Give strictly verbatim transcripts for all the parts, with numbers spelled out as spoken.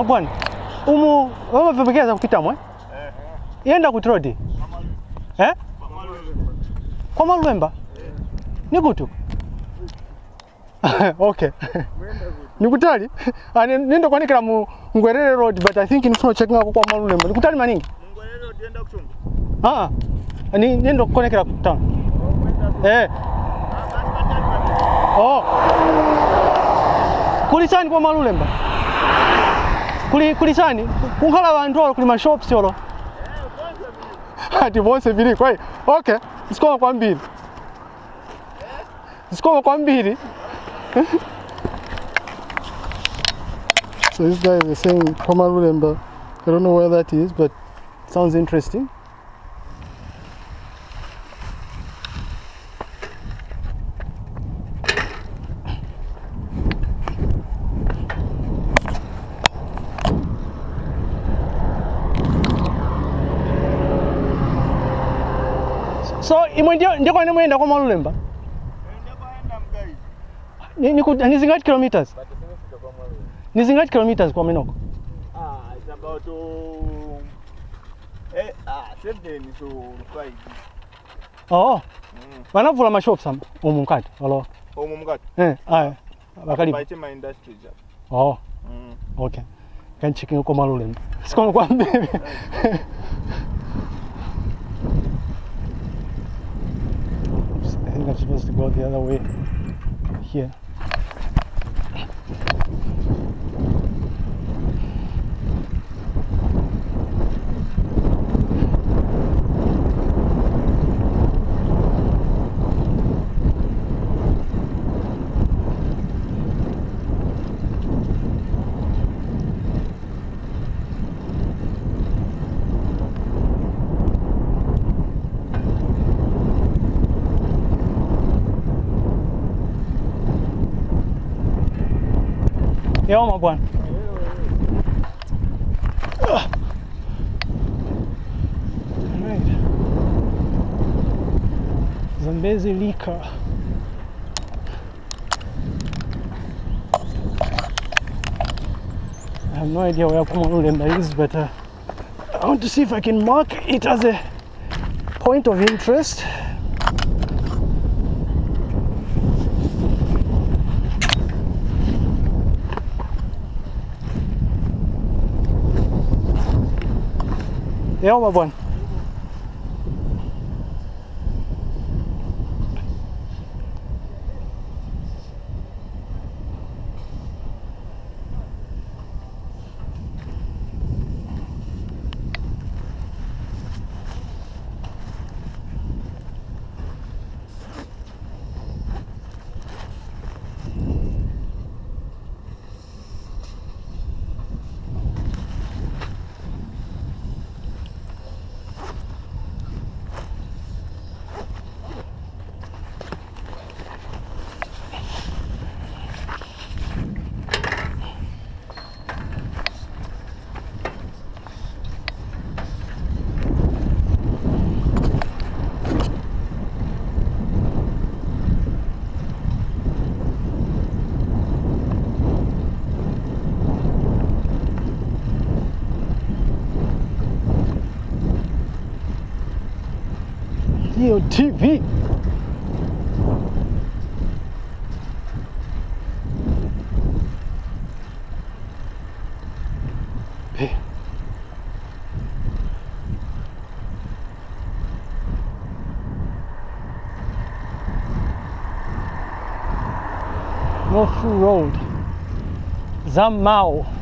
Magwan. Umu, wewe vibegeza kupita mwe? Eh. Yenda kutrodi. Eh? Kwa Malwemba? Eh. Ni gutu. Okay. Ni kutali? Ani nendo kwanikira mu Ngwerere Road, but I think nifuna checking ako kwa Malwemba. Ni kutali maningi? Ngwerere Road yenda kuchunga. Ah. Ani nendo kwanikira town. Eh. Oh. Kulisani kwa Malwemba? Kuli kulisani kunkhala abantu kuli ma shops yolo. Eh, bonse. Ati bonse bili kwa. Okay. Sikoma kwa mbili. Sikoma kwa mbili. So this guy is saying Komarulemba. I don't know where that is, but it sounds interesting. So, imo ndio ndio kwa nini mwenda kwa Malulemba? Ndio kwaenda mgai. Ni ni ni zingati kilometers? Ni zingati kilometers kwa Minoko? Ah, it's about uh, eh ah seven so five. Oh. Mm. Wanavula mashop sama umumkati walo. Umumkati? Eh, aya. Bakali. Baite my industry job. Oh. Mm. Okay. Kan chicken kwa Malulemba. Sikoma kwa mbele. I think I'm supposed to go the other way here. Yo, Magwan. All right. Zambezi Lika. I have no idea where Komarulemba is, but uh, I want to see if I can mark it as a point of interest. Yeah, my boy. T V. Hey. North Road, Zambia.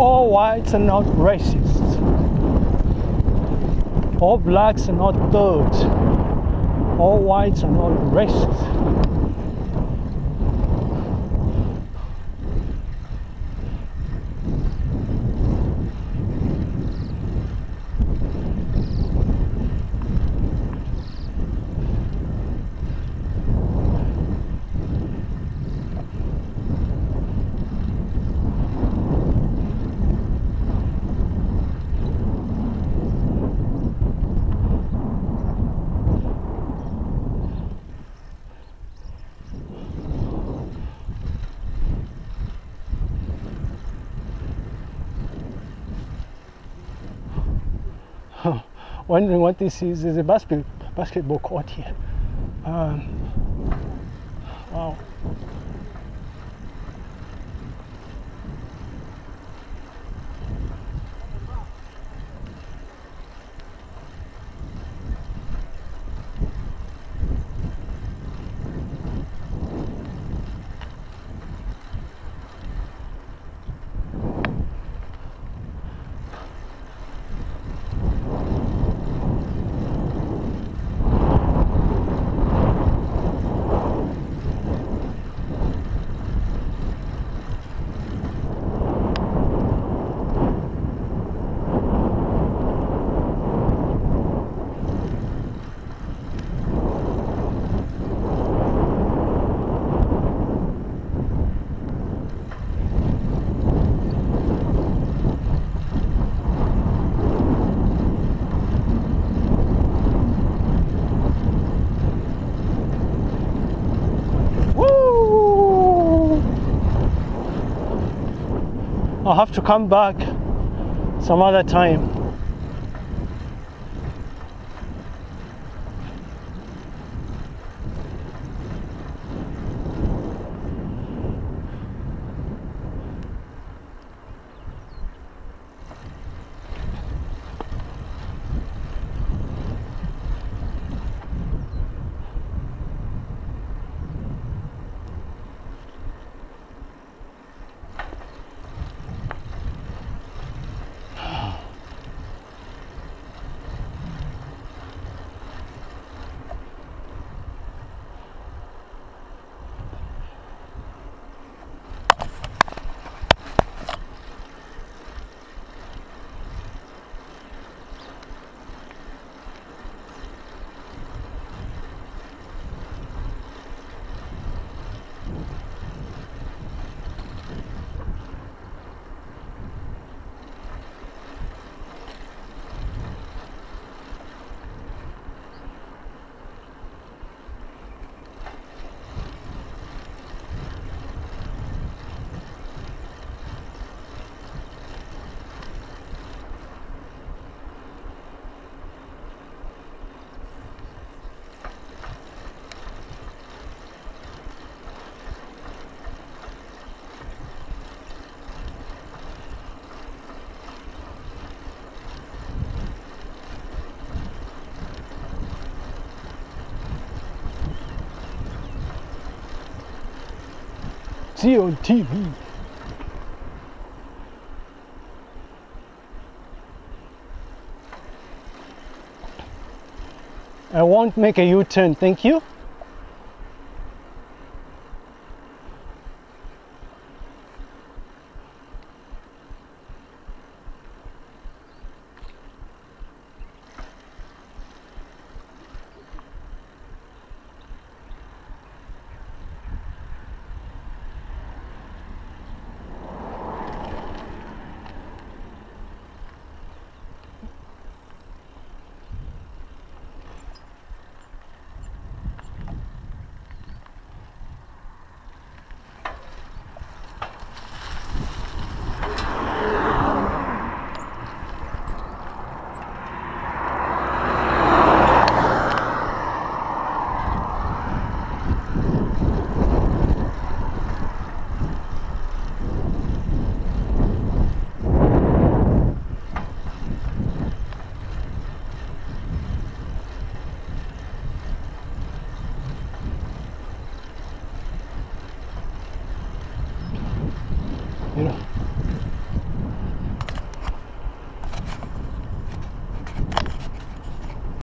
All whites are not racist. All blacks are not thugs. All whites are not racist. Wondering what this is. There's a basket, basketball court here. Um, wow. I'll have to come back some other time. See on T V. I won't make a U-turn, thank you.